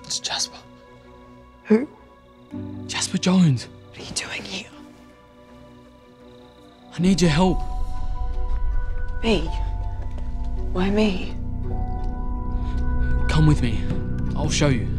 It's Jasper. Who? Jasper Jones. What are you doing here? I need your help. Me? Why me? Come with me. I'll show you.